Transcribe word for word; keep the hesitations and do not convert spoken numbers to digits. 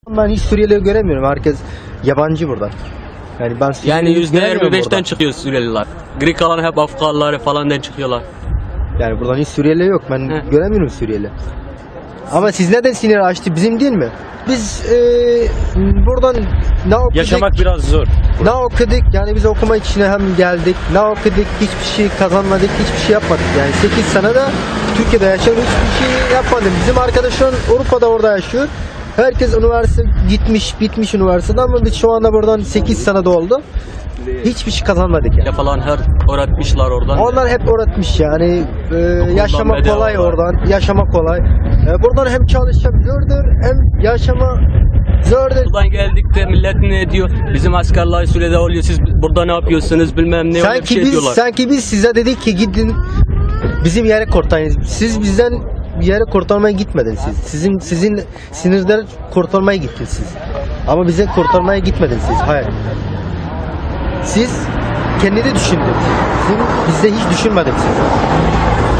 Ben hiç Suriyeli göremiyorum. Herkes yabancı burada. Yani ben Yani yüzde göremiyorum yirmi beşten buradan. çıkıyor Suriyeliler. Geri kalan hep Afganları falandan çıkıyorlar. Yani buradan hiç Suriyeli yok. Ben Heh. göremiyorum Suriyeli. Ama siz neden sinir açtı? Bizim değil mi? Biz e, buradan ne okuduk? Yaşamak biraz zor. Ne okuduk? Yani biz okuma içine hem geldik. Ne okuduk? Hiçbir şey kazanmadık. Hiçbir şey yapmadık. Yani sekiz sene de Türkiye'de yaşıyorum. Hiçbir şey yapmadım. Bizim arkadaşlar Avrupa'da orada yaşıyor. Herkes üniversite gitmiş, bitmiş üniversiteden ama biz şu anda buradan sekiz sene de oldu. Hiçbir şey kazanmadık yani. Falan her öğretmişler oradan. Onlar hep öğretmiş yani. E, yaşama bedava kolay var. oradan. Yaşama kolay. E, buradan hem çalışmak zordur hem yaşama zordur. Buradan geldik de millet ne diyor? Bizim askerler Suriye'de oluyor. Siz burada ne yapıyorsunuz bilmem ne öyle bir Sanki şey biz diyorlar. sanki biz size dedik ki gidin bizim yere kurtarın. Siz bizden bir yere kurtarmaya gitmediniz siz. Sizin sizin sinirden kurtarmaya gittiniz siz. Ama bize kurtarmaya gitmediniz siz. Hayır. Siz kendini düşündünüz. Sizin bizde hiç düşünmediniz siz.